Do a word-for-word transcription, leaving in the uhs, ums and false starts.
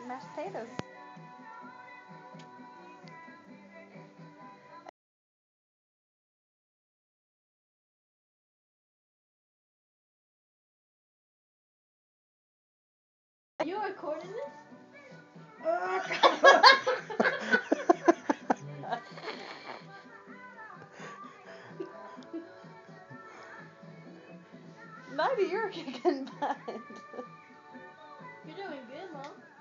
mashed potatoes. Are you recording this? Nida, you're kicking butt. You're doing good, Mom.